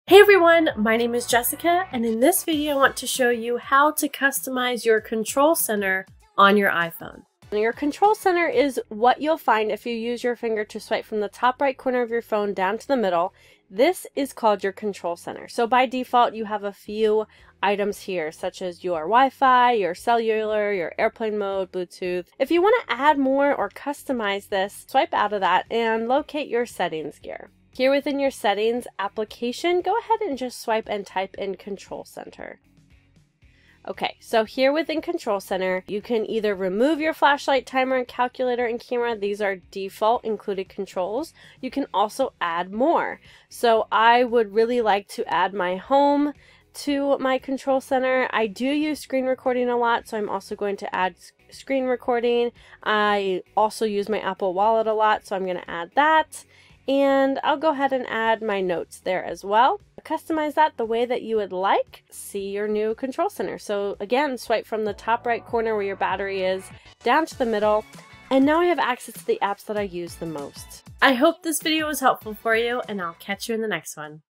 Hey everyone, my name is Jessica, and in this video I want to show you how to customize your control center on your iPhone. Your control center is what you'll find if you use your finger to swipe from the top right corner of your phone down to the middle. This is called your control center. So by default, you have a few items here, such as your Wi-Fi, your cellular, your airplane mode, Bluetooth. If you want to add more or customize this, swipe out of that and locate your settings gear. Here within your settings application, go ahead and just swipe and type in Control Center. Okay, so here within Control Center, you can either remove your flashlight, timer, and calculator and camera. These are default included controls. You can also add more. So I would really like to add my home to my Control Center. I do use screen recording a lot, so I'm also going to add screen recording. I also use my Apple Wallet a lot, so I'm going to add that. And I'll go ahead and add my notes there as well. Customize that the way that you would like. See your new control center. So again, swipe from the top right corner where your battery is down to the middle. And now I have access to the apps that I use the most. I hope this video was helpful for you, and I'll catch you in the next one.